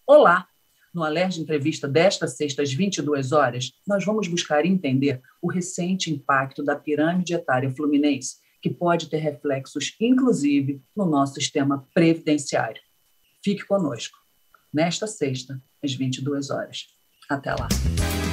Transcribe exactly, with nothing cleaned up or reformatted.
Olá! No Alerj Entrevista desta sexta às vinte e duas horas, nós vamos buscar entender o recente impacto da pirâmide etária fluminense, que pode ter reflexos, inclusive, no nosso sistema previdenciário. Fique conosco, nesta sexta, às vinte e duas horas. Até lá!